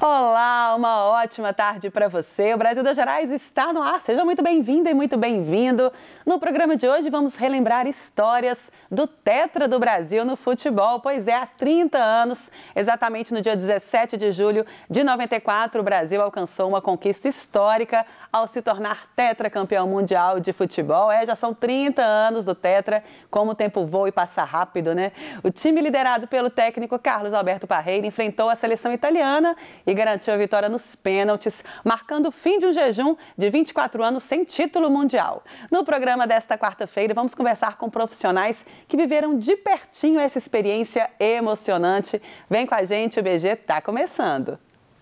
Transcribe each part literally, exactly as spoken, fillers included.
Olá, uma ótima tarde para você. O Brasil das Gerais está no ar. Seja muito bem-vinda e muito bem-vindo. No programa de hoje vamos relembrar histórias do tetra do Brasil no futebol. Pois é, há trinta anos, exatamente no dia dezessete de julho de noventa e quatro, o Brasil alcançou uma conquista histórica ao se tornar tetracampeão mundial de futebol. É, já são trinta anos do tetra, como o tempo voa e passa rápido, né? O time liderado pelo técnico Carlos Alberto Parreira enfrentou a seleção italiana e garantiu a vitória nos pênaltis, marcando o fim de um jejum de vinte e quatro anos sem título mundial. No programa desta quarta-feira, vamos conversar com profissionais que viveram de pertinho essa experiência emocionante. Vem com a gente, o B G está começando.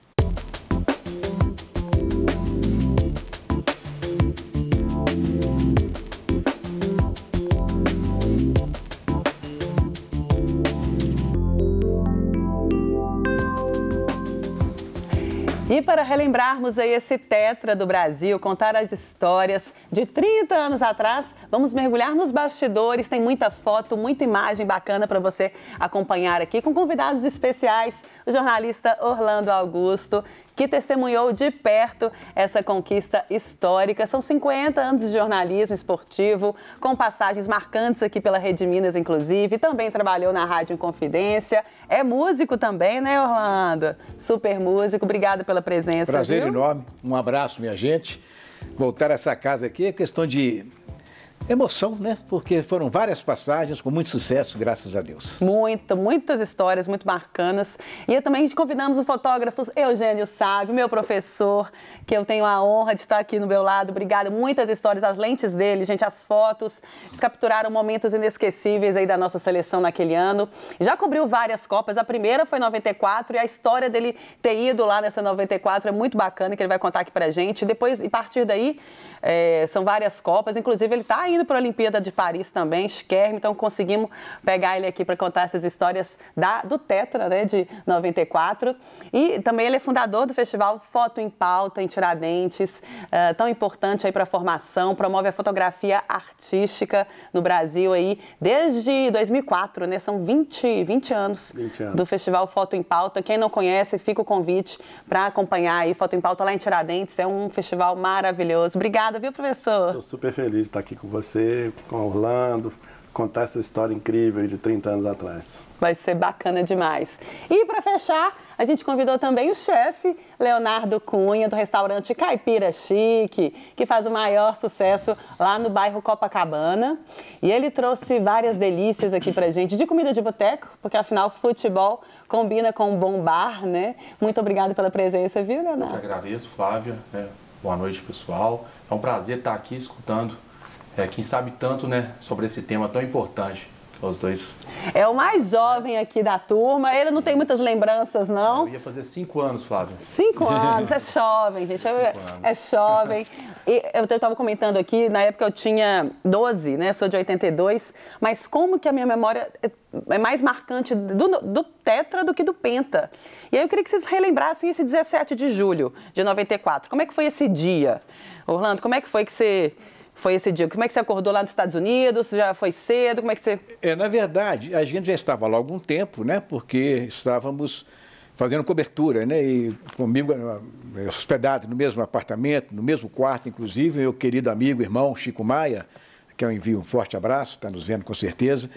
E para relembrarmos aí esse tetra do Brasil, contar as histórias de trinta anos atrás, vamos mergulhar nos bastidores, tem muita foto, muita imagem bacana para você acompanhar aqui, com convidados especiais, o jornalista Orlando Augusto, que testemunhou de perto essa conquista histórica. São cinquenta anos de jornalismo esportivo, com passagens marcantes aqui pela Rede Minas, inclusive. Também trabalhou na Rádio Inconfidência. É músico também, né, Orlando? Super músico. Obrigada pela presença. Prazer viu? enorme. Um abraço, minha gente. Voltar a essa casa aqui é questão de emoção, né? Porque foram várias passagens com muito sucesso, graças a Deus. Muito, muitas histórias muito bacanas. E também convidamos o fotógrafo Eugênio Sávio, meu professor, que eu tenho a honra de estar aqui no meu lado. Obrigada. Muitas histórias, as lentes dele, gente, as fotos. Eles capturaram momentos inesquecíveis aí da nossa seleção naquele ano. Já cobriu várias Copas. A primeira foi em noventa e quatro e a história dele ter ido lá nessa noventa e quatro é muito bacana, que ele vai contar aqui pra gente. Depois, a partir daí, é, são várias Copas. Inclusive, ele está indo para a Olimpíada de Paris também, esquerme, então conseguimos pegar ele aqui para contar essas histórias da, do tetra, né, de noventa e quatro. E também ele é fundador do festival Foto em Pauta, em Tiradentes, uh, tão importante aí para a formação, promove a fotografia artística no Brasil aí desde dois mil e quatro, né, são vinte, vinte anos, vinte anos do festival Foto em Pauta. Quem não conhece, fica o convite para acompanhar aí Foto em Pauta lá em Tiradentes, é um festival maravilhoso. Obrigada, viu, professor? Estou super feliz de estar aqui com você, com o Orlando, contar essa história incrível de trinta anos atrás. Vai ser bacana demais. E para fechar, a gente convidou também o chefe Leonardo Cunha, do restaurante Caipira Chique, que faz o maior sucesso lá no bairro Copacabana. E ele trouxe várias delícias aqui pra gente, de comida de boteco, porque afinal futebol combina com um bom bar, né? Muito obrigada pela presença, viu, Leonardo? Eu que agradeço, Flávia. É, boa noite, pessoal. É um prazer estar aqui escutando É, quem sabe tanto, né, sobre esse tema tão importante, que os dois... É o mais jovem aqui da turma, ele não tem muitas lembranças, não. Eu ia fazer cinco anos, Flávia. Cinco anos, é jovem, gente, é, é jovem. E eu estava comentando aqui, na época eu tinha doze, né, sou de oitenta e dois, mas como que a minha memória é mais marcante do, do tetra do que do penta. E aí eu queria que vocês relembrassem esse dezessete de julho de noventa e quatro. Como é que foi esse dia? Orlando, como é que foi que você... Foi esse dia? Como é que você acordou lá nos Estados Unidos? Já foi cedo? Como é que você... É, na verdade, a gente já estava lá há algum tempo, né? Porque estávamos fazendo cobertura, né? E comigo, hospedado no mesmo apartamento, no mesmo quarto, inclusive, meu querido amigo, irmão Chico Maia, que eu envio um forte abraço, está nos vendo com certeza.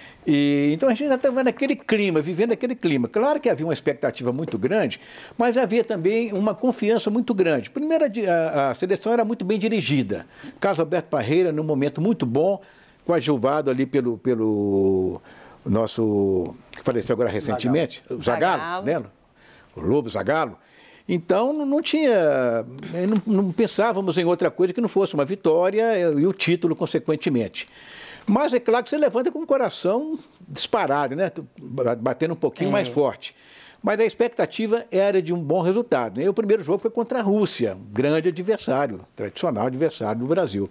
E, então a gente já estava naquele clima, vivendo aquele clima. Claro que havia uma expectativa muito grande, mas havia também uma confiança muito grande. Primeiro, a, a seleção era muito bem dirigida. Carlos Alberto Parreira, num momento muito bom, coadjuvado ali pelo, pelo nosso, que faleceu agora recentemente, o Zagallo, né? O Lobo Zagallo. Então, não tinha, não, não pensávamos em outra coisa que não fosse uma vitória e o título, consequentemente. Mas é claro que você levanta com o coração disparado, né? Batendo um pouquinho é. mais forte. Mas a expectativa era de um bom resultado. E o primeiro jogo foi contra a Rússia, grande adversário, tradicional adversário do Brasil.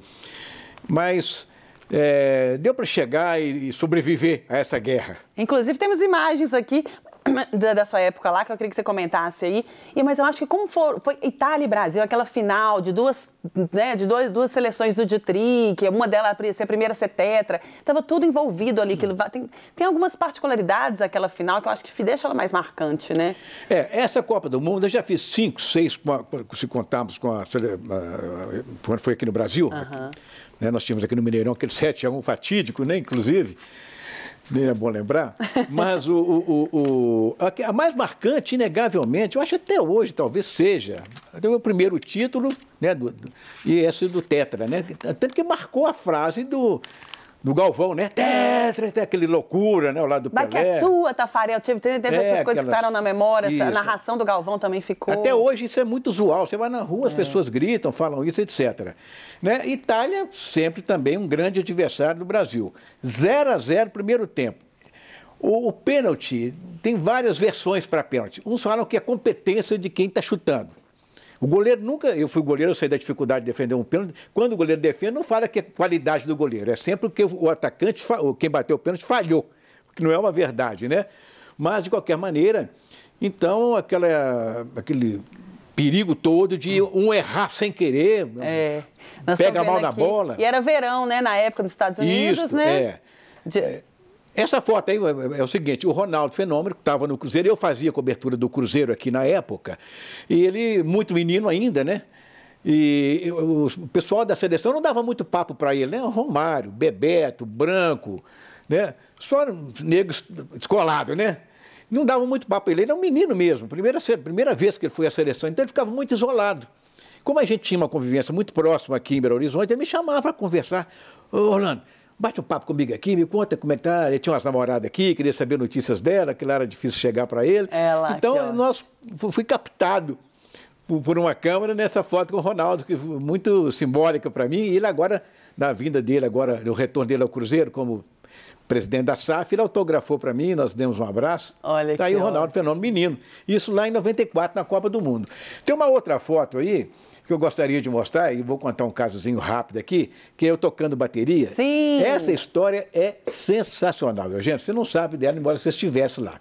Mas é, deu para chegar e, e sobreviver a essa guerra. Inclusive temos imagens aqui. da, da sua época lá, que eu queria que você comentasse aí. E, mas eu acho que como for, foi Itália e Brasil, aquela final de duas, né, de dois, duas seleções do Ditri, que uma delas ser a primeira a ser tetra, estava tudo envolvido ali. Que tem, tem algumas particularidades aquela final que eu acho que deixa ela mais marcante, né? É, essa Copa do Mundo eu já fiz cinco, seis, se contarmos com a... Quando foi aqui no Brasil, Uhum. aqui, né, nós tínhamos aqui no Mineirão aquele sete a um fatídico, né, inclusive. Nem é bom lembrar, mas o, o, o, a mais marcante, inegavelmente, eu acho até hoje talvez seja, o primeiro título, né, do, do, e esse do Tetra, né, tanto que marcou a frase do, do Galvão, né, Tetra, até aquele loucura, né, ao lado do Pelé. Mas que é sua, Tafarel, teve, teve é, essas coisas que ficaram na memória, essa isso. narração do Galvão também ficou... Até hoje isso é muito usual, você vai na rua, as é. pessoas gritam, falam isso, etcétera. Né? Itália, sempre também um grande adversário do Brasil. zero a zero, primeiro tempo. O, o pênalti, tem várias versões para pênalti. Uns falam que é competência de quem está chutando. O goleiro nunca, eu fui goleiro, eu sei da dificuldade de defender um pênalti. Quando o goleiro defende, não fala que é qualidade do goleiro, é sempre que o atacante, quem bateu o pênalti, falhou, que não é uma verdade, né? Mas, de qualquer maneira, então, aquela, aquele perigo todo de um errar sem querer, é, pega mal na aqui. bola. E era verão, né, na época nos Estados Unidos, Isso, né? É. De... Essa foto aí é o seguinte, o Ronaldo Fenômeno, que estava no Cruzeiro, eu fazia cobertura do Cruzeiro aqui na época, e ele, muito menino ainda, né? E o pessoal da seleção não dava muito papo para ele, né? O Romário, Bebeto, Branco, né? Só negros descolados, né? Não dava muito papo para ele, ele era um menino mesmo, primeira, primeira vez que ele foi à seleção, então ele ficava muito isolado. Como a gente tinha uma convivência muito próxima aqui em Belo Horizonte, ele me chamava para conversar. Ô, Orlando, bate um papo comigo aqui, me conta como é que tá. Ele tinha umas namoradas aqui, queria saber notícias dela, que lá era difícil chegar para ele. Ela, então, nós fui captado por, por uma câmera nessa foto com o Ronaldo, que foi muito simbólica para mim. E ele agora, na vinda dele, agora, no retorno dele ao Cruzeiro, como presidente da S A F, ele autografou para mim, nós demos um abraço. Olha tá aí o Ronaldo Fenômeno, menino. Isso lá em noventa e quatro, na Copa do Mundo. Tem uma outra foto aí que eu gostaria de mostrar, e vou contar um casozinho rápido aqui, que é eu tocando bateria. Sim. Essa história é sensacional, meu gente. Você não sabe dela, embora você estivesse lá.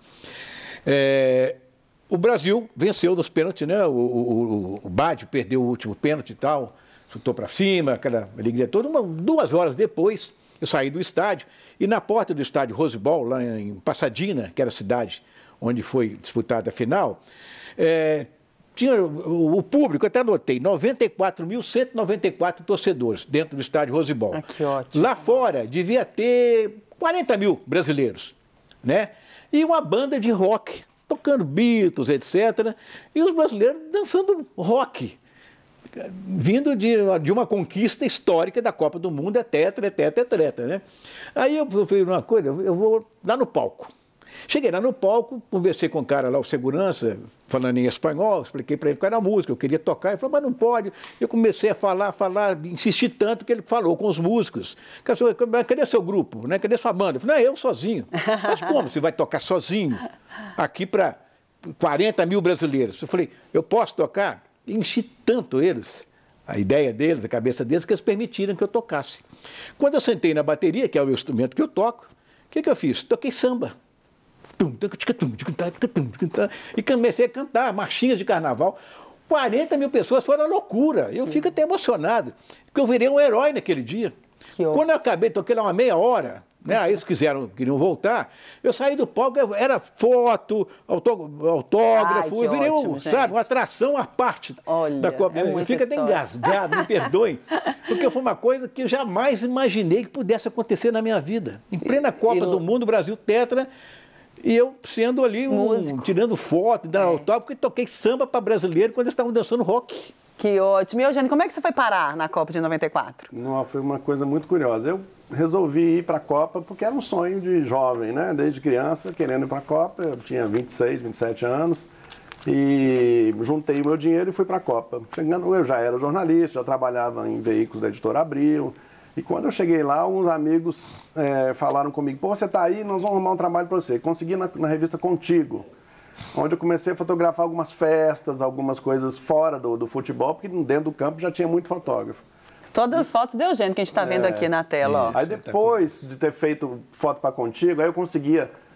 É, o Brasil venceu nos pênaltis, né? O, o, o Baggio perdeu o último pênalti e tal, chutou para cima, aquela alegria toda. Uma, duas horas depois, eu saí do estádio, e na porta do estádio Rose Bowl, lá em Pasadena, que era a cidade onde foi disputada a final, é, tinha o público, até anotei, noventa e quatro mil cento e noventa e quatro torcedores dentro do estádio Rose Bowl. Ah, que ótimo. Lá fora devia ter quarenta mil brasileiros, né? E uma banda de rock, tocando Beatles, etcétera. E os brasileiros dançando rock, vindo de, de uma conquista histórica da Copa do Mundo, é tetra, é tetra, é tetra, né? Aí eu falei uma coisa, eu vou lá no palco. Cheguei lá no palco, conversei com o cara lá, o segurança, falando em espanhol, expliquei para ele qual era a música, eu queria tocar, ele falou, mas não pode. Eu comecei a falar, falar, insistir tanto que ele falou com os músicos. Cadê seu grupo? Né? Cadê sua banda? Eu falei, não, é eu sozinho. Mas como você vai tocar sozinho aqui para quarenta mil brasileiros? Eu falei, eu posso tocar? E enchi tanto eles, a ideia deles, a cabeça deles, que eles permitiram que eu tocasse. Quando eu sentei na bateria, que é o instrumento que eu toco, o que, que eu fiz? Toquei samba. E comecei a cantar marchinhas de carnaval. quarenta mil pessoas foram a loucura. Eu fico até emocionado, porque eu virei um herói naquele dia. Quando eu acabei, toquei lá uma meia hora, né? Aí eles quiseram, queriam voltar. Eu saí do palco, era foto, autógrafo, Ai, eu virei ótimo, um, sabe, uma atração à parte Olha, da Copa. É eu fico até engasgado, me perdoem, porque foi uma coisa que eu jamais imaginei que pudesse acontecer na minha vida. Em plena Copa e, do Mundo, Brasil tetra. E eu sendo ali, um, tirando foto, dando é. autógrafo, porque toquei samba para brasileiro quando eles estavam dançando rock. Que ótimo. E, Eugênio, como é que você foi parar na Copa de noventa e quatro? Não, foi uma coisa muito curiosa. Eu resolvi ir para a Copa porque era um sonho de jovem, né? Desde criança, querendo ir para a Copa. Eu tinha vinte e seis, vinte e sete anos. E juntei o meu dinheiro e fui para a Copa. Chegando, eu já era jornalista, já trabalhava em veículos da Editora Abril. E quando eu cheguei lá, alguns amigos é, falaram comigo, pô, você está aí, nós vamos arrumar um trabalho para você. Consegui na, na revista Contigo, onde eu comecei a fotografar algumas festas, algumas coisas fora do, do futebol, porque dentro do campo já tinha muito fotógrafo. Todas as fotos de Eugênio que a gente está vendo é, aqui na tela. Ó. Aí depois de ter feito foto para Contigo, aí eu conseguia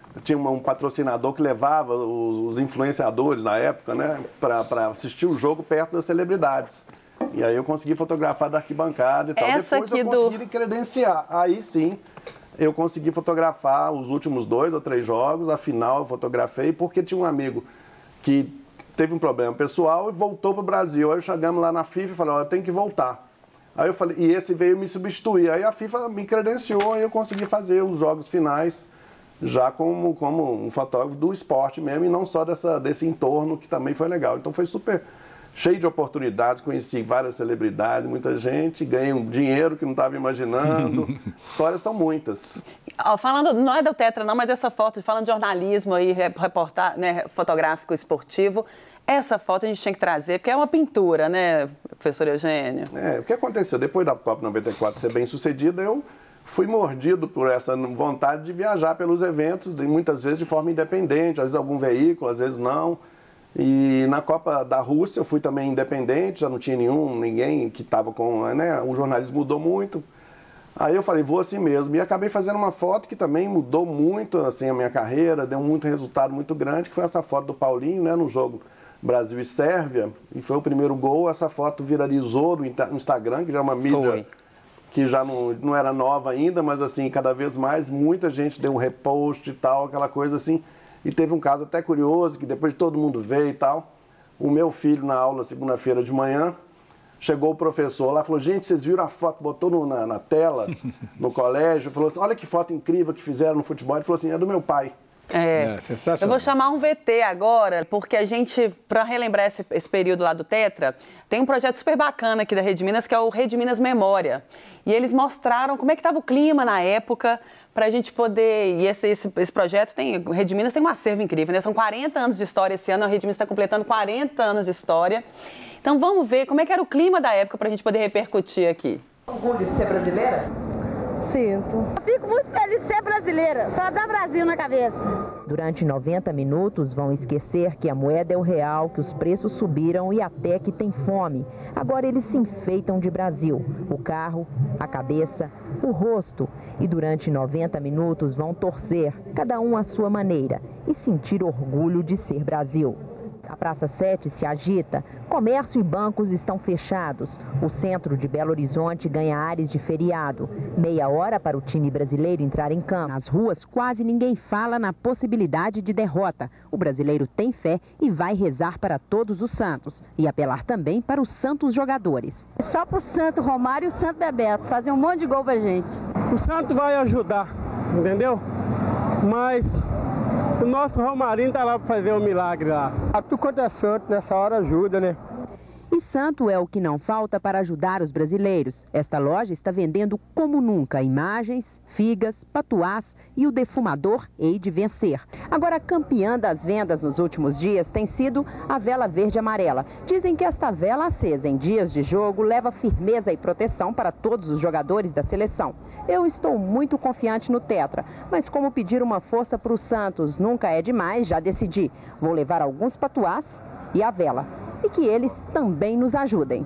tinha um patrocinador que levava os, os influenciadores na época, né, para assistir o jogo perto das celebridades. E aí eu consegui fotografar da arquibancada e tal. Essa Depois eu do... consegui credenciar. Aí sim, eu consegui fotografar os últimos dois ou três jogos. A final eu fotografei porque tinha um amigo que teve um problema pessoal e voltou para o Brasil. Aí chegamos lá na FIFA e falei, olha, tem que voltar. Aí eu falei, e esse veio me substituir. Aí a FIFA me credenciou e eu consegui fazer os jogos finais já como, como um fotógrafo do esporte mesmo e não só dessa, desse entorno que também foi legal. Então foi super cheio de oportunidades, conheci várias celebridades, muita gente, ganhei um dinheiro que não estava imaginando. Histórias são muitas. Falando, não é do Tetra não, mas essa foto, falando de jornalismo aí, reportar, né, fotográfico esportivo, essa foto a gente tinha que trazer, porque é uma pintura, né, professor Eugênio? É, o que aconteceu? Depois da Copa noventa e quatro ser bem sucedida, eu fui mordido por essa vontade de viajar pelos eventos, muitas vezes de forma independente, às vezes algum veículo, às vezes não. E na Copa da Rússia eu fui também independente, já não tinha nenhum, ninguém que estava com, né, o jornalismo mudou muito. Aí eu falei, vou assim mesmo. E acabei fazendo uma foto que também mudou muito assim, a minha carreira, deu muito resultado muito grande, que foi essa foto do Paulinho, né, no jogo Brasil e Sérvia, e foi o primeiro gol. Essa foto viralizou no Instagram, que já é uma mídia foi. que já não, não era nova ainda, mas assim, cada vez mais, muita gente deu um repost e tal, aquela coisa assim. E teve um caso até curioso, que depois todo mundo veio e tal, o meu filho na aula, segunda-feira de manhã, chegou o professor lá e falou, gente, vocês viram a foto, botou no, na, na tela, no colégio, falou assim, olha que foto incrível que fizeram no futebol. Ele falou assim, é do meu pai. É, é sensacional. Eu vou chamar um V T agora, porque a gente, para relembrar esse, esse período lá do Tetra, tem um projeto super bacana aqui da Rede Minas, que é o Rede Minas Memória. E eles mostraram como é que estava o clima na época, para a gente poder... E esse, esse, esse projeto tem... O Rede Minas tem um acervo incrível, né? São quarenta anos de história esse ano, a Rede Minas está completando quarenta anos de história. Então vamos ver como é que era o clima da época para a gente poder repercutir aqui. Orgulho de ser brasileira? Sinto. Eu fico muito feliz de ser brasileira, só dá Brasil na cabeça. Durante noventa minutos vão esquecer que a moeda é o real, que os preços subiram e até que tem fome. Agora eles se enfeitam de Brasil, o carro, a cabeça, o rosto. E durante noventa minutos vão torcer, cada um à sua maneira, e sentir orgulho de ser Brasil. A Praça sete se agita, comércio e bancos estão fechados. O centro de Belo Horizonte ganha ares de feriado. Meia hora para o time brasileiro entrar em campo. Nas ruas, quase ninguém fala na possibilidade de derrota. O brasileiro tem fé e vai rezar para todos os santos. E apelar também para os santos jogadores. Só para o Santo Romário e o Santo Bebeto fazer um monte de gol pra gente. O santo vai ajudar, entendeu? Mas... o nosso Romarinho tá lá para fazer um milagre lá. Tudo quanto é santo, nessa hora ajuda, né? E santo é o que não falta para ajudar os brasileiros. Esta loja está vendendo como nunca imagens, figas, patuás e o defumador hei de vencer. Agora, campeã das vendas nos últimos dias tem sido a vela verde e amarela. Dizem que esta vela acesa em dias de jogo leva firmeza e proteção para todos os jogadores da seleção. Eu estou muito confiante no Tetra, mas como pedir uma força para o Santos nunca é demais, já decidi. Vou levar alguns patuás e a vela. E que eles também nos ajudem.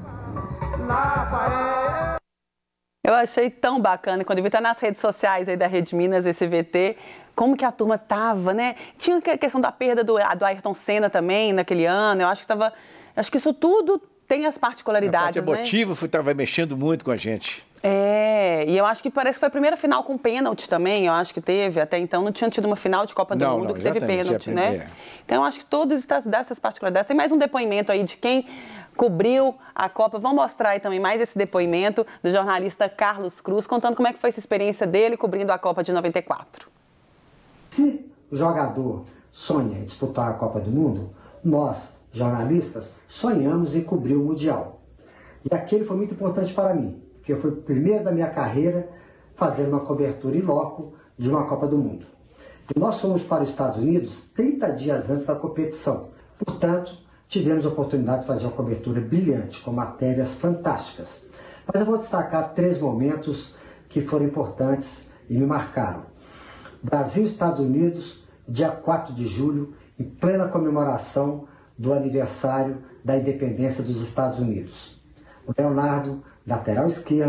Eu achei tão bacana, quando eu vi estar nas redes sociais aí da Rede Minas, esse V T, como que a turma tava, né? Tinha a questão da perda do, do Ayrton Senna também naquele ano, eu acho que tava, acho que isso tudo tem as particularidades, né? A parte emotiva estava mexendo muito com a gente. É, e eu acho que parece que foi a primeira final com pênalti também, eu acho que teve, até então não tinha tido uma final de Copa do não, Mundo não, que teve pênalti, é né? Então eu acho que todas dessas particularidades, tem mais um depoimento aí de quem cobriu a Copa, vamos mostrar aí também mais esse depoimento do jornalista Carlos Cruz, contando como é que foi essa experiência dele cobrindo a Copa de noventa e quatro. Se o jogador sonha em disputar a Copa do Mundo, nós, jornalistas, sonhamos em cobrir o Mundial. E aquele foi muito importante para mim, porque foi o primeiro da minha carreira fazendo uma cobertura in loco de uma Copa do Mundo. E nós fomos para os Estados Unidos trinta dias antes da competição. Portanto, tivemos a oportunidade de fazer uma cobertura brilhante, com matérias fantásticas. Mas eu vou destacar três momentos que foram importantes e me marcaram. Brasil e Estados Unidos, dia quatro de julho, em plena comemoração do aniversário da independência dos Estados Unidos. O Leonardo, lateral esquerdo,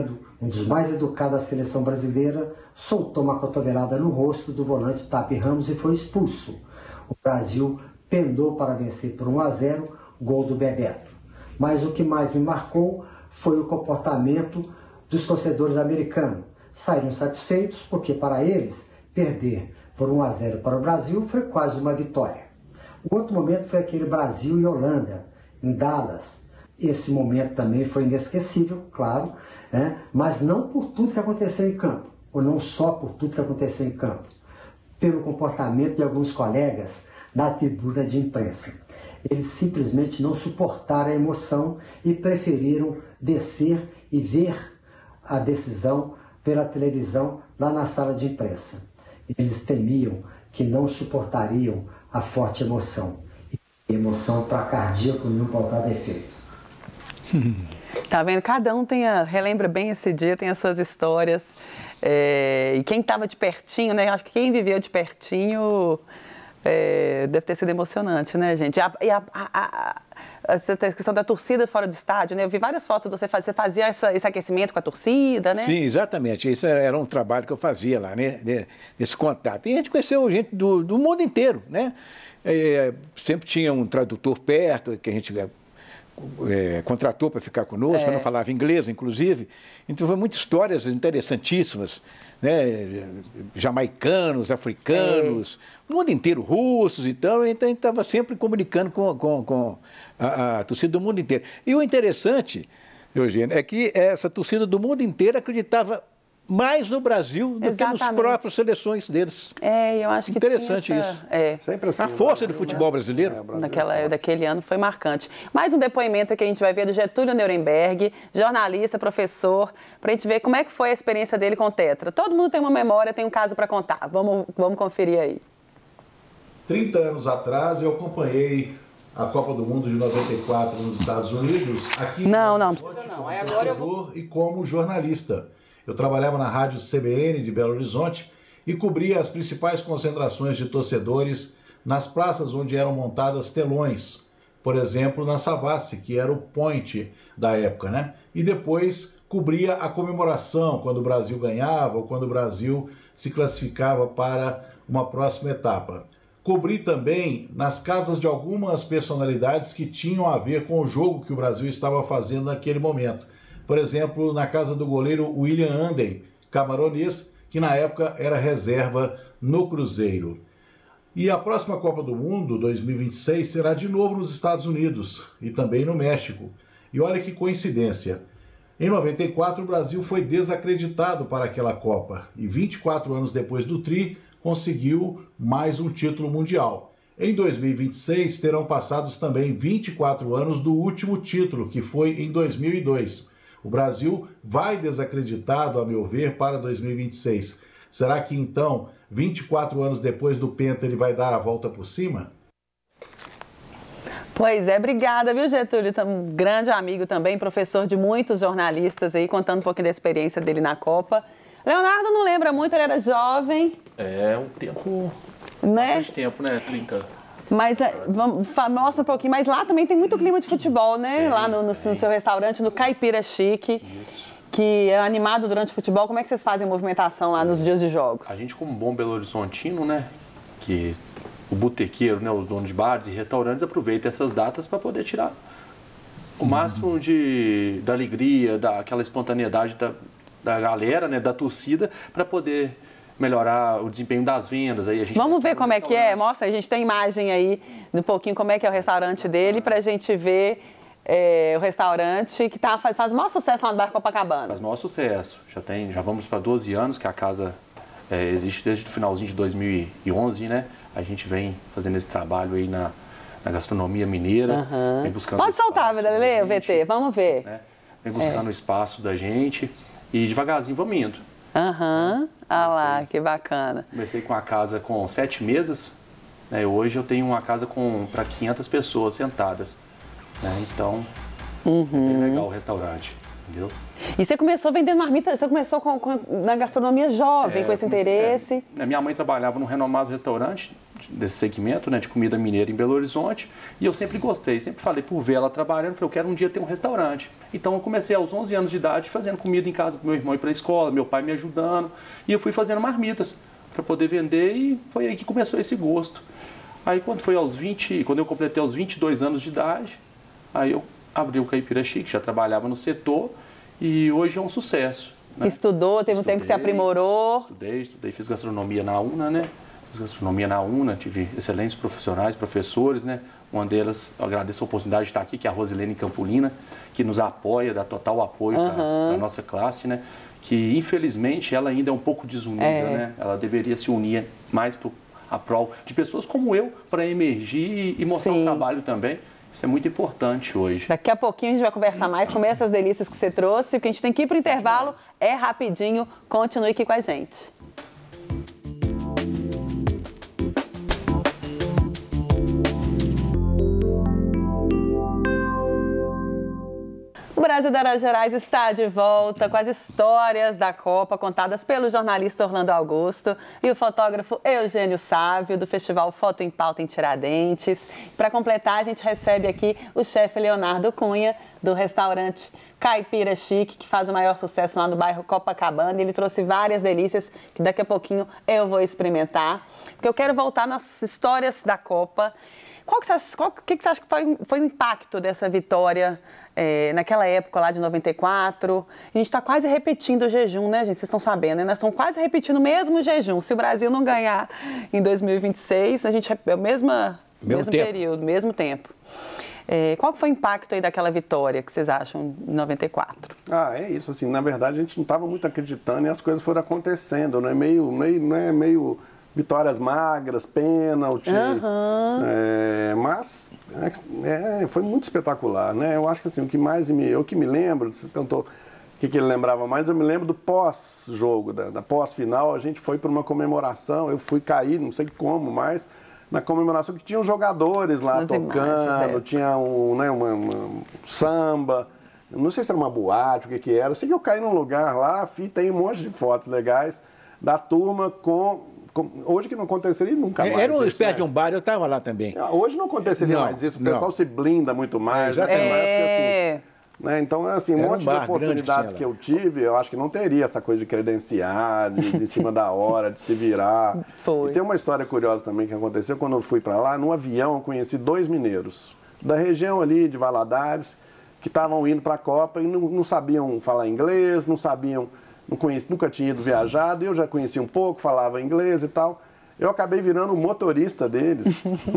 um dos mais educados da seleção brasileira, soltou uma cotovelada no rosto do volante Tapi Ramos e foi expulso. O Brasil pendou para vencer por um a zero, gol do Bebeto. Mas o que mais me marcou foi o comportamento dos torcedores americanos. Saíram satisfeitos porque, para eles, perder por um a zero para o Brasil foi quase uma vitória. O outro momento foi aquele Brasil e Holanda, em Dallas. Esse momento também foi inesquecível, claro, né? Mas não por tudo que aconteceu em campo, ou não só por tudo que aconteceu em campo, pelo comportamento de alguns colegas da tribuna de imprensa. Eles simplesmente não suportaram a emoção e preferiram descer e ver a decisão pela televisão lá na sala de imprensa. Eles temiam que não suportariam a forte emoção. E emoção para cardíaco não pode dar defeito. Tá vendo? Cada um tem a, relembra bem esse dia, tem as suas histórias. É, e quem estava de pertinho, né? Acho que quem viveu de pertinho é, deve ter sido emocionante, né, gente? E a, e a, a, a, essa questão da torcida fora do estádio, né? Eu vi várias fotos de você fazer, você fazia essa, esse aquecimento com a torcida, né? Sim, exatamente. Isso era um trabalho que eu fazia lá, né? Esse contato. E a gente conheceu gente do, do mundo inteiro, né? É, sempre tinha um tradutor perto, que a gente é, contratou para ficar conosco, é. não falava inglês, inclusive. Então, foi muitas histórias interessantíssimas, né? Jamaicanos, africanos, é. o mundo inteiro, russos e tal. Então, a gente estava sempre comunicando com, com, com a, a torcida do mundo inteiro. E o interessante, Eugênio, é que essa torcida do mundo inteiro acreditava mais no Brasil do Exatamente. que nas próprias seleções deles. É, eu acho que interessante essa, isso. É. Sempre assim, a força Brasil, do futebol né? brasileiro. É, Brasil Naquela, é daquele ano foi marcante. Mais um depoimento que a gente vai ver do Getúlio Nuremberg, jornalista, professor, para a gente ver como é que foi a experiência dele com o Tetra. Todo mundo tem uma memória, tem um caso para contar. Vamos, vamos conferir aí. trinta anos atrás eu acompanhei a Copa do Mundo de noventa e quatro nos Estados Unidos, aqui não, não, precisa não. Aí agora eu vou... e como jornalista. Eu trabalhava na rádio C B N de Belo Horizonte e cobria as principais concentrações de torcedores nas praças onde eram montadas telões. Por exemplo, na Savassi, que era o point da época, né? E depois cobria a comemoração, quando o Brasil ganhava ou quando o Brasil se classificava para uma próxima etapa. Cobri também nas casas de algumas personalidades que tinham a ver com o jogo que o Brasil estava fazendo naquele momento. Por exemplo, na casa do goleiro William Anden, camaronês, que na época era reserva no Cruzeiro. E a próxima Copa do Mundo, dois mil e vinte e seis, será de novo nos Estados Unidos e também no México. E olha que coincidência. Em noventa e quatro, o Brasil foi desacreditado para aquela Copa e vinte e quatro anos depois do Tri, conseguiu mais um título mundial. Em dois mil e vinte e seis, terão passado também vinte e quatro anos do último título, que foi em dois mil e dois. O Brasil vai desacreditado, a meu ver, para dois mil e vinte e seis. Será que então, vinte e quatro anos depois do Penta, ele vai dar a volta por cima? Pois é, obrigada, viu, Getúlio? Um grande amigo também, professor de muitos jornalistas aí, contando um pouquinho da experiência dele na Copa. Leonardo não lembra muito, ele era jovem. É um tempo... Né? Bastante tempo, né? trinta. Mas vamos, mostra um pouquinho, mas lá também tem muito clima de futebol, né? Tem, lá no, no, no seu restaurante, no Caipira Chique, Isso. que é animado durante o futebol. Como é que vocês fazem a movimentação lá nos dias de jogos? A gente, como bom Belo Horizontino, né? Que o botequeiro, né? Os donos de bares e restaurantes aproveitam essas datas para poder tirar o máximo de, da alegria, daquela espontaneidade da, da galera, né? Da torcida, para poder melhorar o desempenho das vendas. Aí a gente Vamos ver como é que é, mostra, a gente tem imagem aí de um pouquinho como é que é o restaurante dele, pra gente ver é, o restaurante que tá, faz, faz o maior sucesso lá no bairro Copacabana. Faz o maior sucesso, já, tem, já vamos para doze anos que a casa é, existe desde o finalzinho de dois mil e onze, né? A gente vem fazendo esse trabalho aí na, na gastronomia mineira, uhum. vem buscando Pode soltar, Lele, o V T, vamos ver. Né? Vem buscando é. o espaço da gente e devagarzinho vamos indo. Aham, uhum. Ah lá, que bacana. Comecei com a casa com sete mesas, né? Hoje eu tenho uma casa com para quinhentas pessoas sentadas, né? Então, uhum. é bem legal o restaurante, entendeu? E você começou vendendo marmita, você começou com, com, na gastronomia jovem, é, com esse interesse? É, minha mãe trabalhava num renomado restaurante desse segmento, né, de comida mineira em Belo Horizonte, e eu sempre gostei, sempre falei, por ver ela trabalhando, falei, eu quero um dia ter um restaurante. Então eu comecei aos onze anos de idade fazendo comida em casa para meu irmão ir para a escola, meu pai me ajudando, e eu fui fazendo marmitas para poder vender, e foi aí que começou esse gosto. Aí quando foi aos vinte, quando eu completei aos vinte e dois anos de idade, aí eu abri o Caipira Chique, já trabalhava no setor, e hoje é um sucesso. Né? Estudou, teve estudei, um tempo que se aprimorou? Estudei, estudei, fiz gastronomia na UNA, né? Fiz gastronomia na UNA, tive excelentes profissionais, professores, né? Uma delas, eu agradeço a oportunidade de estar aqui, que é a Rosilene Campolina, que nos apoia, dá total apoio uhum. para a nossa classe, né? Que infelizmente ela ainda é um pouco desunida, é. né? Ela deveria se unir mais pro, a prol de pessoas como eu, para emergir e mostrar Sim. o trabalho também. Isso é muito importante hoje. Daqui a pouquinho a gente vai conversar mais, comer essas delícias que você trouxe, porque a gente tem que ir para o intervalo, é rapidinho, continue aqui com a gente. O Brasil Dará Gerais está de volta com as histórias da Copa contadas pelo jornalista Orlando Augusto e o fotógrafo Eugênio Sávio, do Festival Foto em Pauta em Tiradentes. Para completar, a gente recebe aqui o chefe Leonardo Cunha, do restaurante Caipira Chique, que faz o maior sucesso lá no bairro Copacabana. Ele trouxe várias delícias que daqui a pouquinho eu vou experimentar, porque eu quero voltar nas histórias da Copa. Qual que você acha, qual, que, que você acha que foi, foi o impacto dessa vitória é, naquela época lá de noventa e quatro? A gente está quase repetindo o jejum, né, gente? Vocês estão sabendo, né? Nós estamos quase repetindo o mesmo jejum. Se o Brasil não ganhar em dois mil e vinte e seis, a gente é o mesmo, mesmo tempo. período, mesmo tempo. É, qual foi o impacto aí daquela vitória que vocês acham em noventa e quatro? Ah, é isso, assim, na verdade a gente não estava muito acreditando e as coisas foram acontecendo, não é meio, meio, não é meio vitórias magras, pênalti, uhum. é, mas é, foi muito espetacular, né? Eu acho que assim, o que mais me, eu que me lembro, você perguntou o que, que ele lembrava mais, eu me lembro do pós-jogo, da, da pós-final, a gente foi para uma comemoração, eu fui cair, não sei como, mas na comemoração que tinha os jogadores lá As tocando, imagens, é. tinha um, né, uma, uma samba, não sei se era uma boate, o que que era, eu sei que eu caí num lugar lá, e tem um monte de fotos legais da turma com... Hoje que não aconteceria nunca mais. Era uma isso, espécie né? de um bar, eu estava lá também. Hoje não aconteceria não, mais isso, o pessoal não. se blinda muito mais. Já tem uma época assim. Né? Então, assim, um Era monte um de oportunidades que, que eu tive, eu acho que não teria essa coisa de credenciar, de, de cima da hora, de se virar. Foi. E tem uma história curiosa também que aconteceu quando eu fui para lá. Num avião, eu conheci dois mineiros da região ali de Valadares, que estavam indo para a Copa e não, não sabiam falar inglês, não sabiam... Não conheci, nunca tinha ido viajado, eu já conhecia um pouco, falava inglês e tal. Eu acabei virando o motorista deles,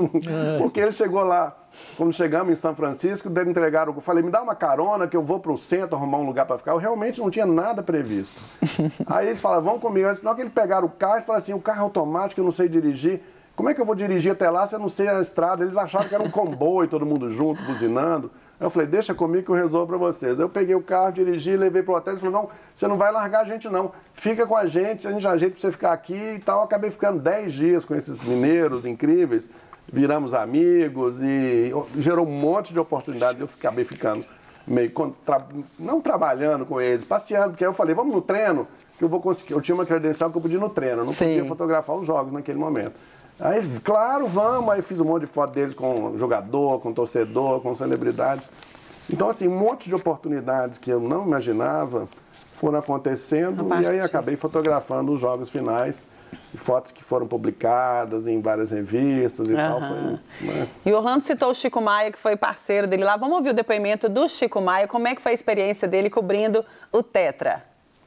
porque ele chegou lá, quando chegamos em São Francisco, deram entregar, eu falei, me dá uma carona que eu vou para o centro arrumar um lugar para ficar. Eu realmente não tinha nada previsto. Aí eles falaram, vamos comigo. Antes, na hora que eles pegaram o carro, eles falaram assim, o carro automático, eu não sei dirigir. Como é que eu vou dirigir até lá se eu não sei a estrada? Eles achavam que era um comboio, todo mundo junto, buzinando. Eu falei, deixa comigo que eu resolvo para vocês. Eu peguei o carro, dirigi, levei para o hotel e falei, não, você não vai largar a gente não. Fica com a gente, a gente ajeita para você ficar aqui e tal. Eu acabei ficando dez dias com esses mineiros incríveis, viramos amigos e gerou um monte de oportunidades. Eu acabei ficando meio, tra... não trabalhando com eles, passeando, porque aí eu falei, vamos no treino, que eu vou conseguir. Eu tinha uma credencial que eu podia ir no treino, eu não Sim. podia fotografar os jogos naquele momento. Aí, claro, vamos. Aí fiz um monte de foto deles com jogador, com torcedor, com celebridade. Então, assim, um monte de oportunidades que eu não imaginava foram acontecendo. E aí acabei fotografando os jogos finais. Fotos que foram publicadas em várias revistas e uhum. tal. Foi, né? E o Orlando citou o Chico Maia, que foi parceiro dele lá. Vamos ouvir o depoimento do Chico Maia. Como é que foi a experiência dele cobrindo o Tetra?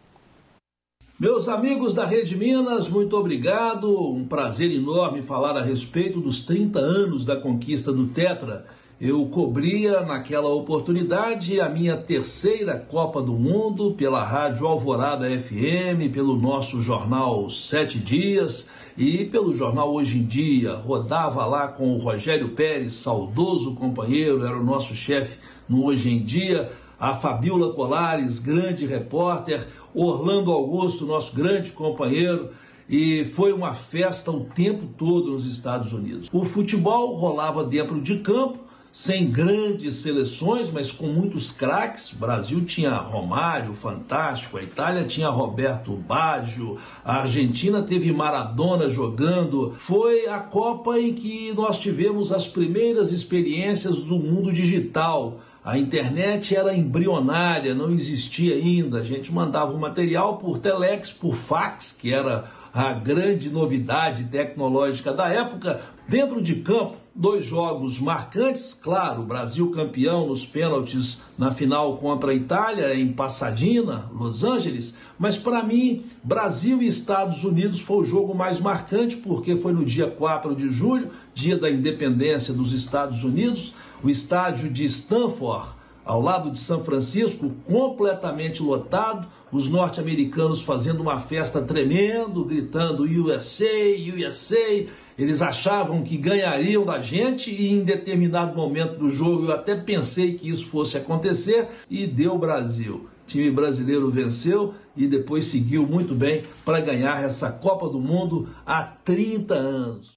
Meus amigos da Rede Minas, muito obrigado. Um prazer enorme falar a respeito dos trinta anos da conquista do Tetra. Eu cobria naquela oportunidade a minha terceira Copa do Mundo pela Rádio Alvorada F M, pelo nosso jornal Sete Dias e pelo jornal Hoje em Dia. Rodava lá com o Rogério Pérez, saudoso companheiro, era o nosso chefe no Hoje em Dia. A Fabiola Colares, grande repórter, Orlando Augusto, nosso grande companheiro, e foi uma festa o tempo todo nos Estados Unidos. O futebol rolava dentro de campo, sem grandes seleções, mas com muitos craques. O Brasil tinha Romário, fantástico, a Itália tinha Roberto Baggio, a Argentina teve Maradona jogando. Foi a Copa em que nós tivemos as primeiras experiências do mundo digital. A internet era embrionária, não existia ainda. A gente mandava o material por telex, por fax, que era a grande novidade tecnológica da época. Dentro de campo, dois jogos marcantes, claro, o Brasil campeão nos pênaltis na final contra a Itália, em Pasadena, Los Angeles, mas para mim, Brasil e Estados Unidos foi o jogo mais marcante, porque foi no dia quatro de julho, dia da independência dos Estados Unidos, o estádio de Stanford, ao lado de São Francisco, completamente lotado, os norte-americanos fazendo uma festa tremendo, gritando U S A, U S A. Eles achavam que ganhariam da gente e em determinado momento do jogo eu até pensei que isso fosse acontecer e deu Brasil. O time brasileiro venceu e depois seguiu muito bem para ganhar essa Copa do Mundo há trinta anos.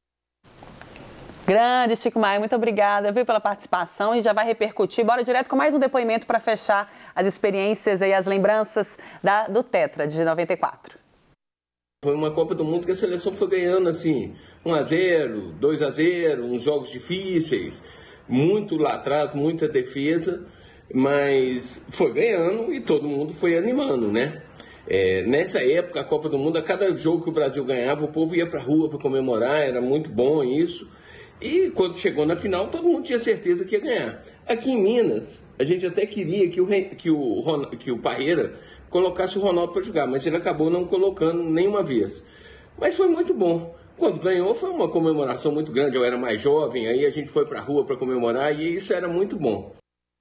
Grande Chico Maia, muito obrigada, viu, pela participação, e já vai repercutir. Bora direto com mais um depoimento para fechar as experiências e as lembranças da, do Tetra de noventa e quatro. Foi uma Copa do Mundo que a seleção foi ganhando assim, um a zero, dois a zero, uns jogos difíceis, muito lá atrás, muita defesa, mas foi ganhando e todo mundo foi animando, né? É, nessa época, a Copa do Mundo, a cada jogo que o Brasil ganhava, o povo ia para a rua para comemorar, era muito bom isso. E quando chegou na final, todo mundo tinha certeza que ia ganhar. Aqui em Minas, a gente até queria que o, que o, que o Parreira colocasse o Ronaldo para jogar, mas ele acabou não colocando nenhuma vez. Mas foi muito bom. Quando ganhou, foi uma comemoração muito grande. Eu era mais jovem, aí a gente foi para a rua para comemorar e isso era muito bom.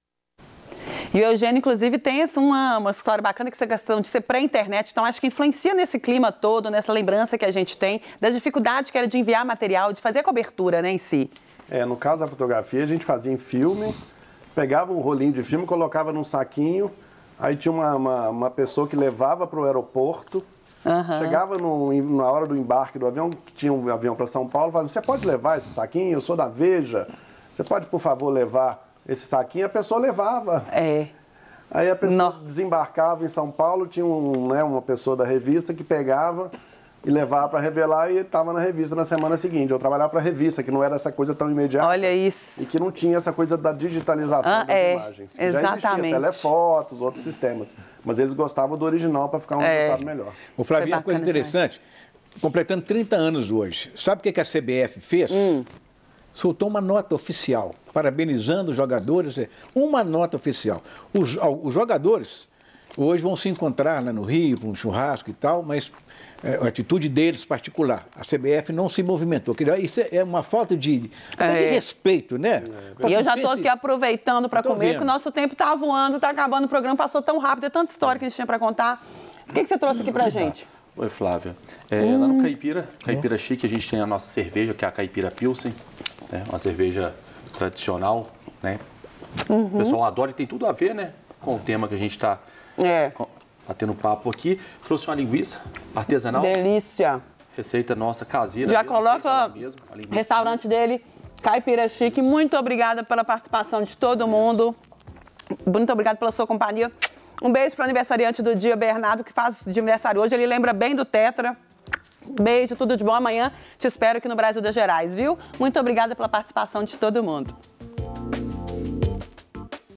E o Eugênio, inclusive, tem uma, uma história bacana, que essa questão de ser pré-internet, então acho que influencia nesse clima todo, nessa lembrança que a gente tem, da dificuldade que era de enviar material, de fazer a cobertura, né, em si. É, no caso da fotografia, a gente fazia em filme, pegava um rolinho de filme, colocava num saquinho, aí tinha uma, uma, uma pessoa que levava para o aeroporto, uhum. Chegava no, na hora do embarque do avião, que tinha um avião para São Paulo, falava, você pode levar esse saquinho? Eu sou da Veja, você pode, por favor, levar esse saquinho? A pessoa levava. É. Aí a pessoa Não. desembarcava em São Paulo, tinha um, né, uma pessoa da revista que pegava e levava para revelar e estava na revista na semana seguinte. Eu trabalhava para a revista, que não era essa coisa tão imediata. Olha isso. E que não tinha essa coisa da digitalização ah, das é, imagens. Que exatamente. Já existia telefotos, outros sistemas. Mas eles gostavam do original para ficar um é. resultado melhor. O Flavinho, uma coisa interessante, demais. Completando trinta anos hoje, sabe o que a C B F fez? Hum. Soltou uma nota oficial, parabenizando os jogadores, uma nota oficial. Os, os jogadores hoje vão se encontrar lá no Rio, para um churrasco e tal, mas é, a atitude deles particular. A C B F não se movimentou. Isso é uma falta de, até de é. respeito, né? É. E eu já estou aqui aproveitando para comer, vendo. que o nosso tempo está voando, está acabando, o programa passou tão rápido, é tanta história que a gente tinha para contar. O que, que você trouxe aqui para a gente? Oi, Flávia. É, hum. Lá no Caipira, Caipira Chique, a gente tem a nossa cerveja, que é a Caipira Pilsen, né? Uma cerveja tradicional, né? Uhum. O pessoal adora e tem tudo a ver, né? Com o tema que a gente está é. batendo papo aqui. Trouxe uma linguiça artesanal. Delícia. Receita nossa caseira. Já mesmo, coloca o restaurante dele, Caipira Chique. Muito obrigada pela participação de todo mundo. Muito obrigada pela sua companhia. Um beijo para o aniversariante do dia, Bernardo, que faz de aniversário hoje. Ele lembra bem do Tetra. Beijo, tudo de bom. Amanhã te espero aqui no Brasil das Gerais, viu? Muito obrigada pela participação de todo mundo.